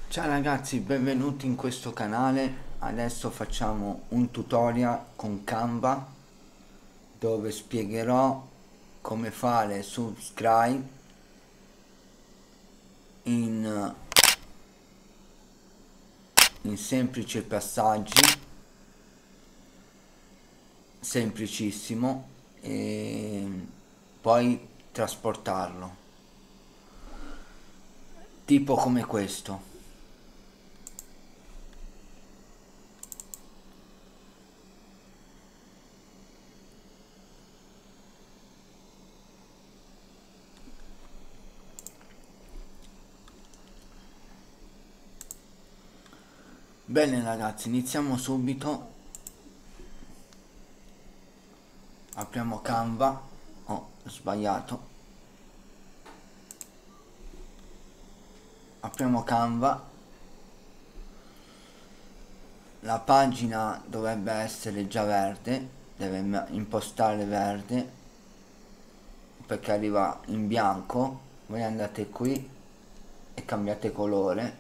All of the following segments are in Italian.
Ciao ragazzi, benvenuti in questo canale. Adesso facciamo un tutorial con Canva dove spiegherò come fare subscribe in, in semplici passaggi, semplicissimo, e poi trasportarlo, tipo come questo. Bene ragazzi, iniziamo subito. Apriamo Canva. Oh, ho sbagliato. Apriamo Canva. La pagina dovrebbe essere già verde, deve impostare verde perché arriva in bianco. Voi andate qui e cambiate colore,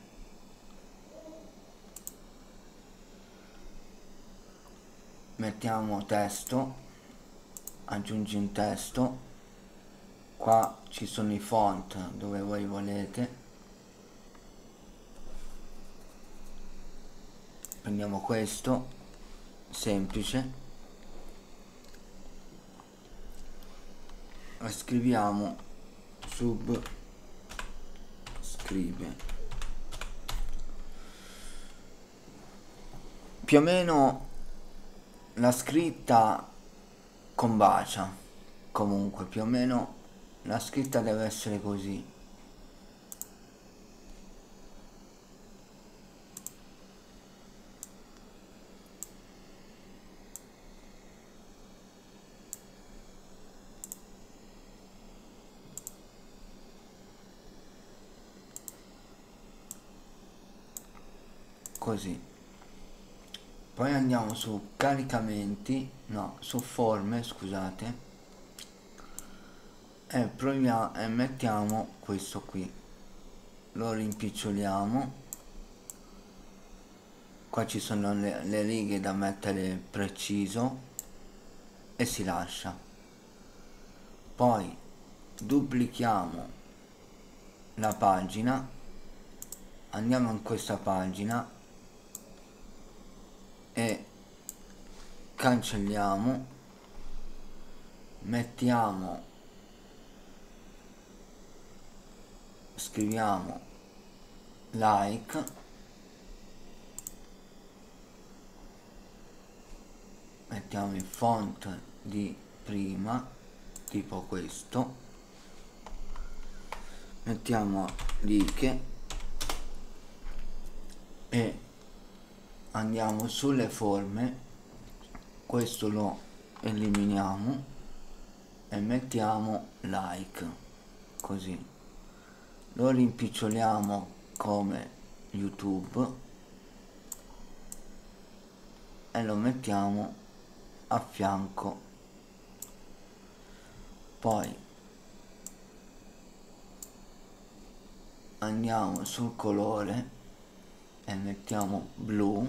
mettiamo testo, aggiungi un testo, qua ci sono i font dove voi volete, prendiamo questo, semplice, e scriviamo subscribe. Più o meno la scritta combacia, comunque più o meno la scritta deve essere così. Così. Poi andiamo su caricamenti, no, su forme, scusate, e proviamo e mettiamo questo qui. Lo rimpiccioliamo. Qua ci sono le righe da mettere preciso e si lascia. Poi duplichiamo la pagina, andiamo in questa pagina e cancelliamo, mettiamo, scriviamo like, mettiamo il font di prima, tipo questo, mettiamo like e andiamo sulle forme, questo lo eliminiamo e mettiamo like, così lo rimpiccioliamo come YouTube e lo mettiamo a fianco. Poi andiamo sul colore e mettiamo blu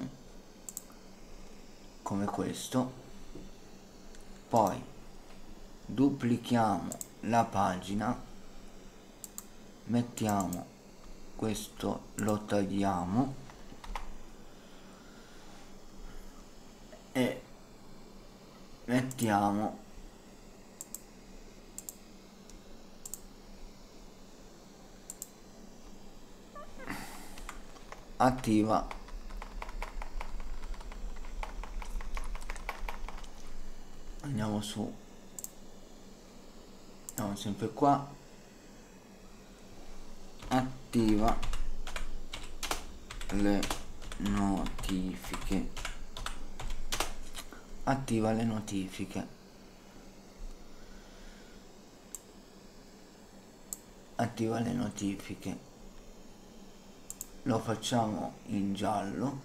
come questo. Poi duplichiamo la pagina, mettiamo questo, lo tagliamo e mettiamo attiva. Andiamo su, andiamo sempre qua, attiva le notifiche, attiva le notifiche, attiva le notifiche, lo facciamo in giallo,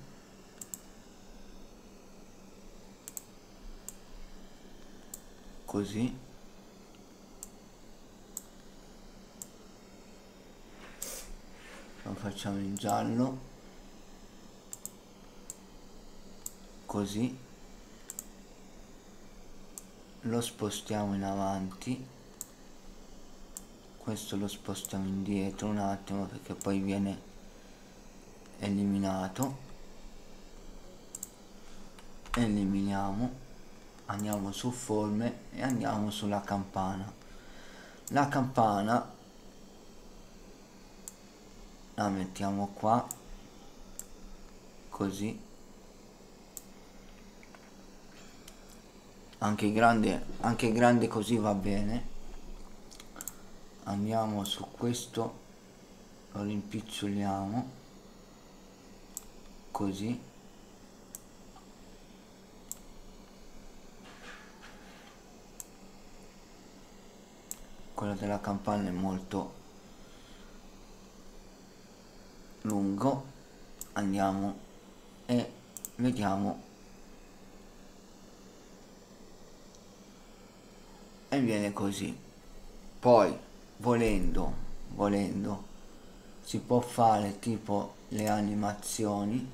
così, lo lo facciamo in giallo, così, lo spostiamo in avanti, questo lo spostiamo indietro un attimo perché poi viene eliminato, eliminiamo, andiamo su forme e andiamo sulla campana. La campana la mettiamo qua, così, anche grande così va bene. Andiamo su questo, lo rimpiccioliamo, così, quello della campana è molto lungo, andiamo e vediamo, e viene così. Poi volendo si può fare tipo le animazioni,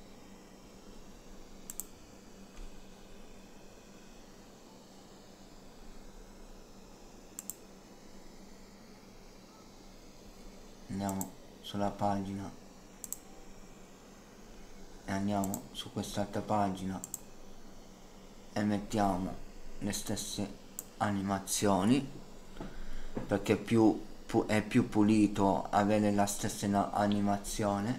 andiamo sulla pagina e andiamo su quest'altra pagina e mettiamo le stesse animazioni, perché è più pulito avere la stessa animazione,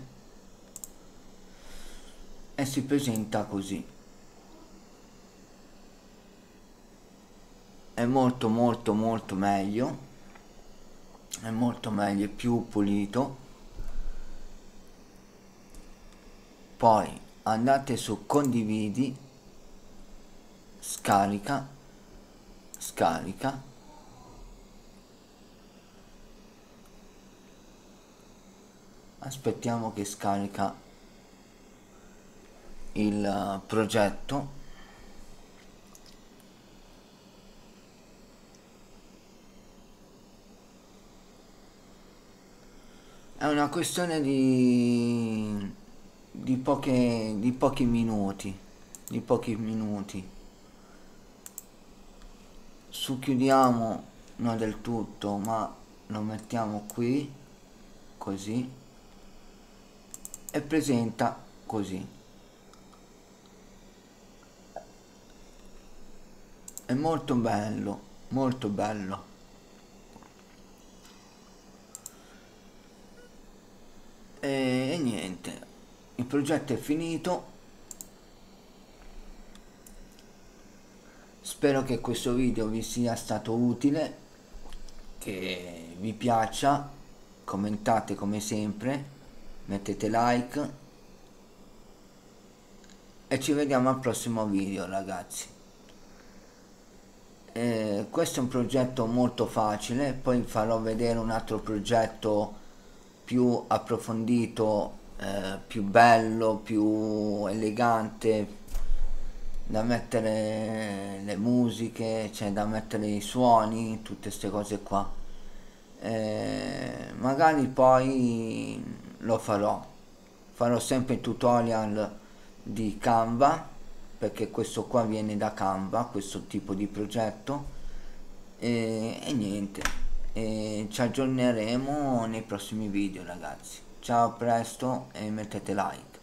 e si presenta così. È molto meglio, è molto meglio, è più pulito. Poi andate su condividi, scarica, aspettiamo che scarica il progetto. È una questione di pochi minuti, Chiudiamo non del tutto, ma lo mettiamo qui, così, e presenta così. È molto bello, molto bello. E niente, il progetto è finito. Spero che questo video vi sia stato utile, che vi piaccia, commentate come sempre, mettete like e ci vediamo al prossimo video, ragazzi. Questo è un progetto molto facile, poi farò vedere un altro progetto più approfondito, più bello, più elegante, da mettere le musiche, cioè da mettere i suoni, tutte queste cose qua. Magari poi lo farò sempre tutorial di Canva, perché questo qua viene da Canva, questo tipo di progetto, e niente, ci aggiorneremo nei prossimi video, ragazzi. Ciao, a presto e mettete like.